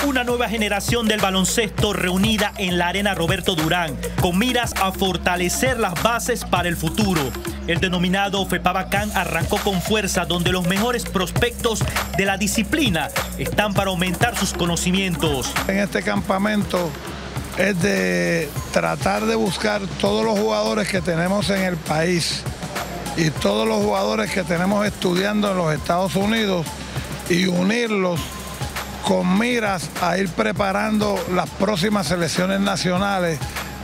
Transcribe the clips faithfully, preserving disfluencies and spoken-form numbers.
una nueva generación del baloncesto reunida en la Arena Roberto Durán, con miras a fortalecer las bases para el futuro. El denominado FEPABACAN arrancó con fuerza, donde los mejores prospectos de la disciplina están para aumentar sus conocimientos. En este campamento es de tratar de buscar todos los jugadores que tenemos en el país y todos los jugadores que tenemos estudiando en los Estados Unidos y unirlos con miras a ir preparando las próximas selecciones nacionales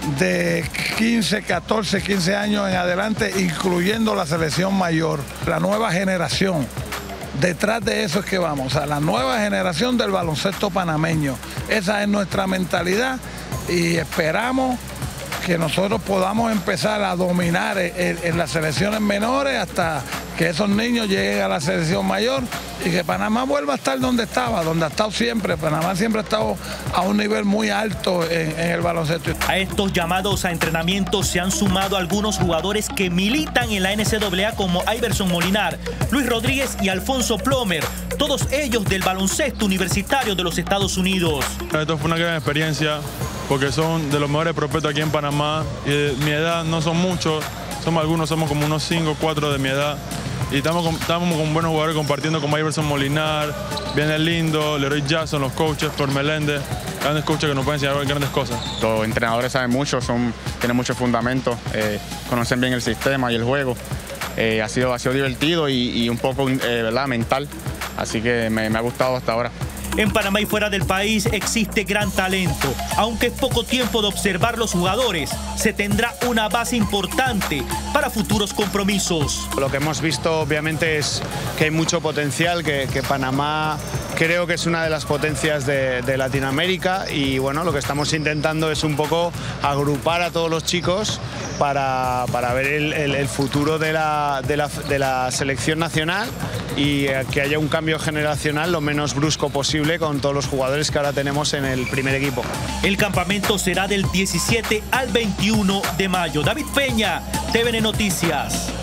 de quince, catorce, quince años en adelante, incluyendo la selección mayor, la nueva generación. Detrás de eso es que vamos, a la nueva generación del baloncesto panameño. Esa es nuestra mentalidad y esperamos que nosotros podamos empezar a dominar en, en las selecciones menores hasta que esos niños lleguen a la selección mayor y que Panamá vuelva a estar donde estaba, donde ha estado siempre. Panamá siempre ha estado a un nivel muy alto en, en el baloncesto. A estos llamados a entrenamiento se han sumado algunos jugadores que militan en la N C A A como Iverson Molinar, Luis Rodríguez y Alfonso Plomer, todos ellos del baloncesto universitario de los Estados Unidos. Esto fue una gran experiencia porque son de los mejores prospectos aquí en Panamá y de mi edad no son muchos, somos algunos, somos como unos cinco o cuatro de mi edad. Y estamos con, estamos con buenos jugadores compartiendo con Iverson Molinar, Viene Lindo, Leroy Jackson, los coaches, Thor Meléndez, grandes coaches que nos pueden enseñar grandes cosas. Los entrenadores saben mucho, son, tienen muchos fundamentos, eh, conocen bien el sistema y el juego. Eh, ha, sido, ha sido divertido y, y un poco eh, ¿verdad? mental, así que me, me ha gustado hasta ahora. En Panamá y fuera del país existe gran talento. Aunque es poco tiempo de observar los jugadores, se tendrá una base importante para futuros compromisos. Lo que hemos visto obviamente es que hay mucho potencial, que, que Panamá creo que es una de las potencias de, de Latinoamérica y bueno, lo que estamos intentando es un poco agrupar a todos los chicos para, para ver el, el, el futuro de la, de, la, de la selección nacional y que haya un cambio generacional lo menos brusco posible con todos los jugadores que ahora tenemos en el primer equipo. El campamento será del diecisiete al veintiuno de mayo. David Peña, T V N Noticias.